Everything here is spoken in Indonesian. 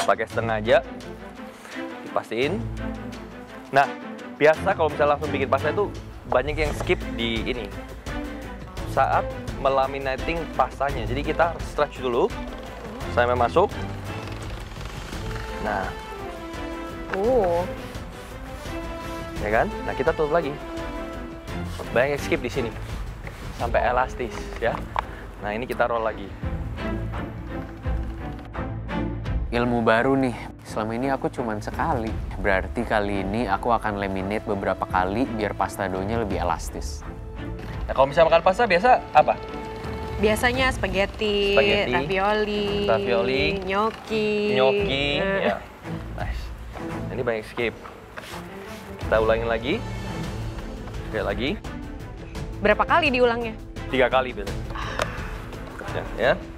pakai setengah aja, dipastiin. Nah, biasa kalau misalnya langsung bikin pasta itu banyak yang skip di ini saat melaminating pastanya. Jadi kita stretch dulu sampai masuk. Nah, ya kan? Nah, kita tutup lagi. Banyak yang skip di sini sampai elastis ya. Nah, ini kita roll lagi. Ilmu baru nih, selama ini aku cuman sekali. Berarti kali ini aku akan laminate beberapa kali biar pasta doughnya lebih elastis. Nah, kalau misalnya makan pasta biasa apa? Biasanya spaghetti, ravioli, gnocchi. Ya. Nice. Ini banyak skip. Kita ulangin lagi. Sekali lagi. Berapa kali diulangnya? 3 kali biasanya. Ya.